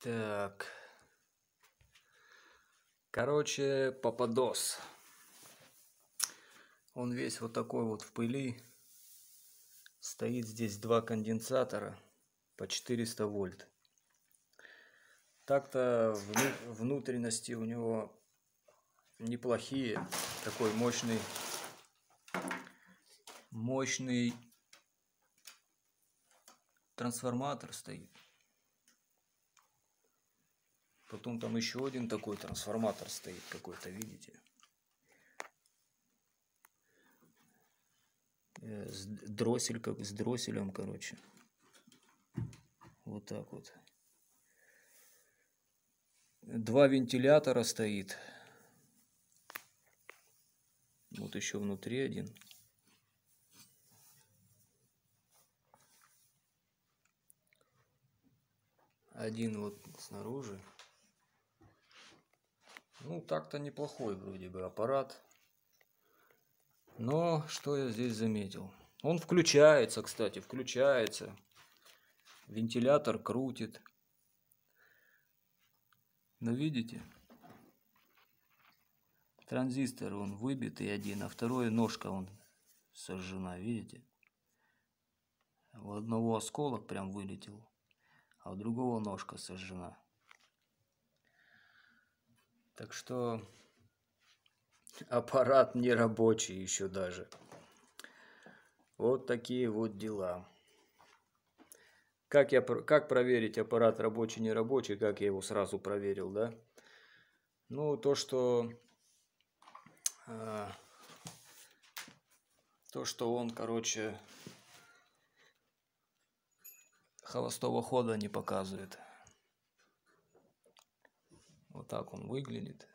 Так. Короче, попадос. Он весь вот такой вот в пыли. Стоит здесь два конденсатора по 400 вольт. Так-то внутренности у него неплохие. Такой мощный трансформатор стоит. Потом там еще один такой трансформатор стоит какой-то, видите? С дросселем, короче. Вот так вот. Два вентилятора стоит. Вот еще внутри один. Один вот снаружи. Ну, так-то неплохой вроде бы аппарат. Но что я здесь заметил? Он включается, кстати, включается. Вентилятор крутит. Но видите? Транзистор он выбитый один, а второй ножка он сожжена, видите? У одного осколок прям вылетел, а у другого ножка сожжена. Так что аппарат не рабочий еще даже. Вот такие вот дела. Как проверить аппарат рабочий, не рабочий, как я его сразу проверил, да? Ну, то, что он, короче, холостого хода не показывает. Вот так он выглядит.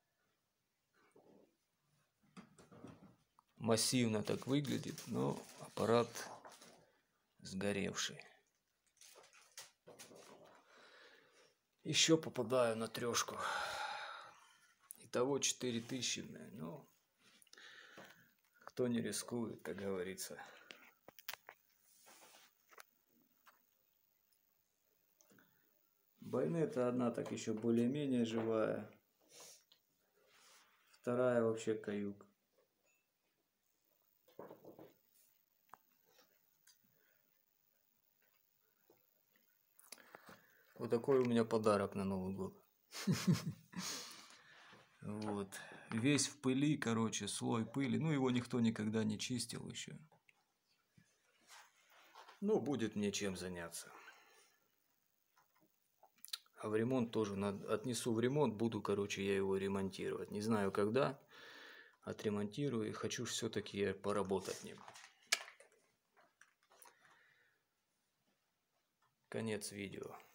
Массивно так выглядит, но аппарат сгоревший. Еще попадаю на трешку. Итого 4000. Ну, кто не рискует, как говорится. Байонета одна так еще более-менее живая. Вторая вообще каюк. Вот такой у меня подарок на Новый год. Вот. Весь в пыли, короче, слой пыли. Ну, его никто никогда не чистил еще. Ну, будет мне чем заняться. А в ремонт тоже отнесу в ремонт. Буду, короче, я его ремонтировать. Не знаю, когда. Отремонтирую. И хочу все-таки поработать ним. Конец видео.